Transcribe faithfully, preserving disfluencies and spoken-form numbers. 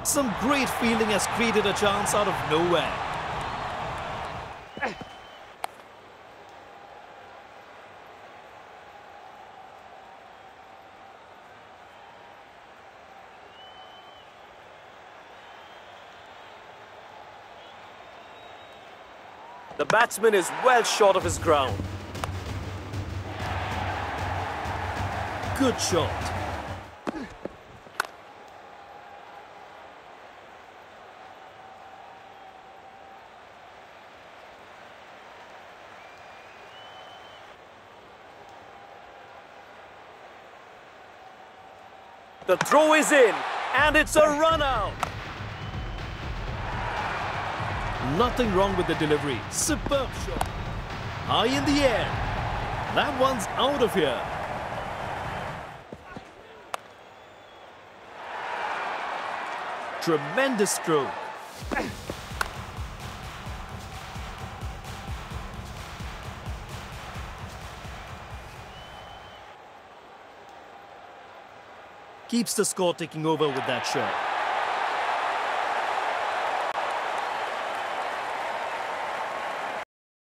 Some great fielding has created a chance out of nowhere. The batsman is well short of his ground. Good shot. The throw is in, and it's a run out. Nothing wrong with the delivery. Superb shot. High in the air. That one's out of here. Tremendous stroke. Keeps the score ticking over with that shot.